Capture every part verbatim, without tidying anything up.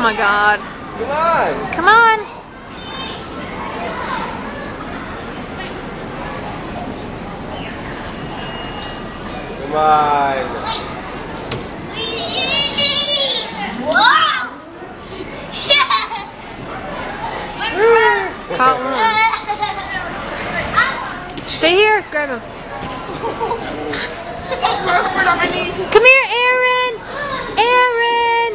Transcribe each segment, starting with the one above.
my God. Come on. Come on. Come on. Wow. Caught one. Stay here. Grab him. Come here, Aaron. Aaron.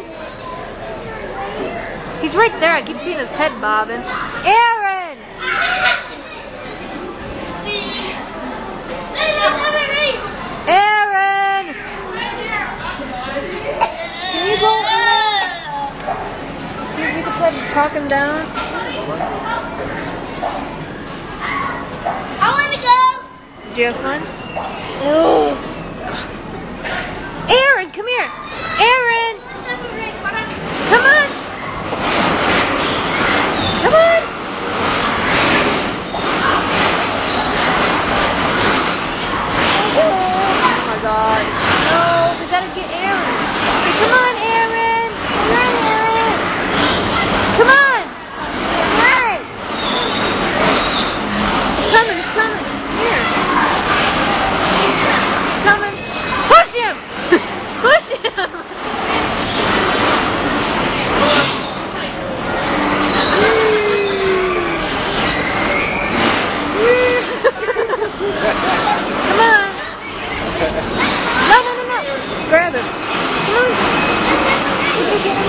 He's right there. I keep seeing his head bobbing. Aaron. Aaron. Can you go? See if we can try to talk him down. I want to go. Did you have fun? No. Aaron, come here. Aaron. Come on. Come on. Oh my God. No, we gotta get Aaron. Hey, come on, Aaron. Come on, Aaron. Come on. Come on. He's coming, he's coming. Here. He's coming. Push him. Push him. Come on. No, no, no, no. Grab him. Come on. Did you get him?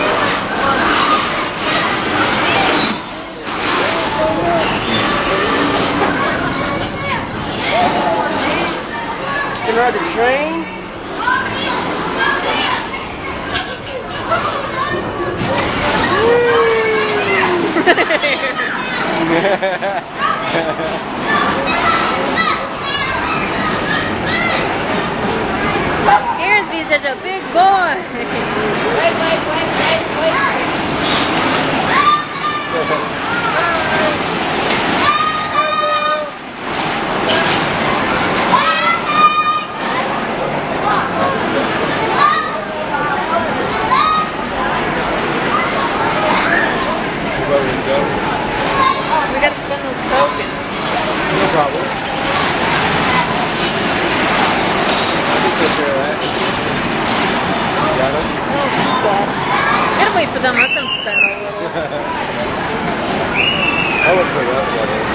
Can ride the train? Aaron's being such a big boy. Wait, wait, wait, wait, wait. We gotta spend those tokens. No problem. I can take care of that. Got him? Gotta wait for them. Let them spend a little. I look pretty. That's about it.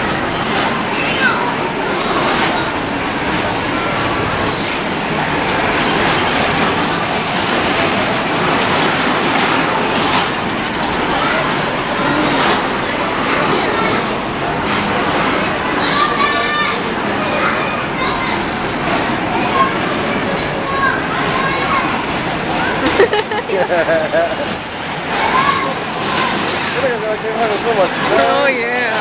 Oh yeah.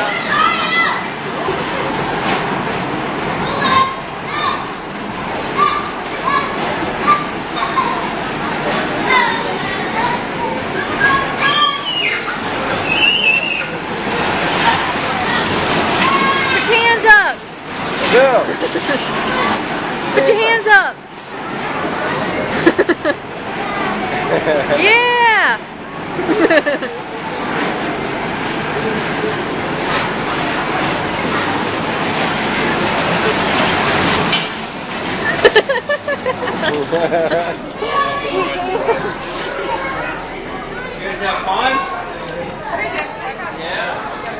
Put your hands up. Go. Put your hands up. Yeah. You guys have fun? Yeah.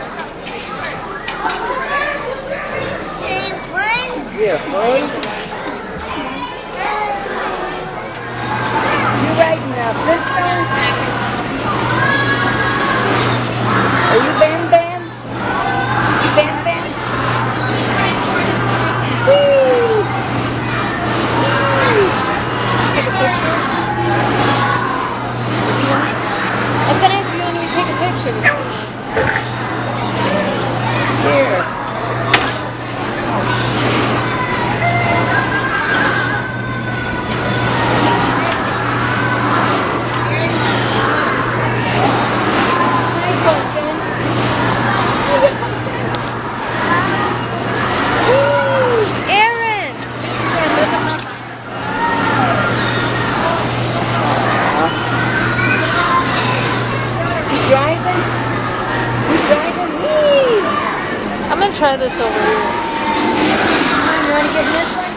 Yeah, fun? You riding a Flintstone? Are you Bam Bam? You Bam Bam? Woo! Take a picture? I was gonna ask you when you take a picture. Here. gonna try this over here. You want to get in this one?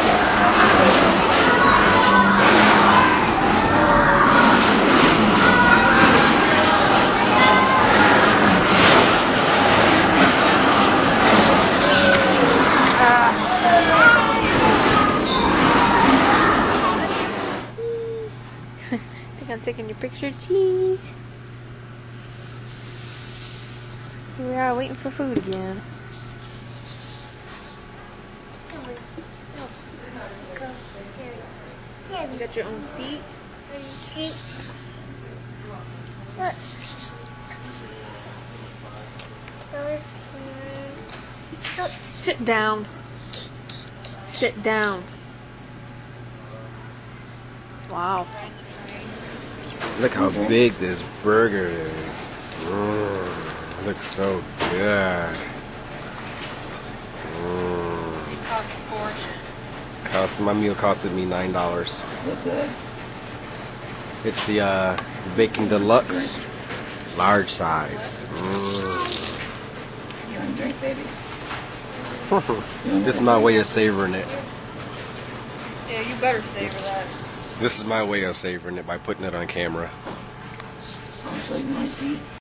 I think I'm taking your picture. Cheese. Here we are waiting for food again. You got your own feet? Look. Sit down. Sit down. Wow. Look how big this burger is. Mm, looks so good. Mm. It cost a fortune. Cost, my meal costed me nine dollars. Look good. It's the uh, bacon deluxe, large size. Mm. You want a drink, baby? This is my way of savoring it. Yeah, you better savor that. This is my way of savoring it by putting it on camera. So you want to see?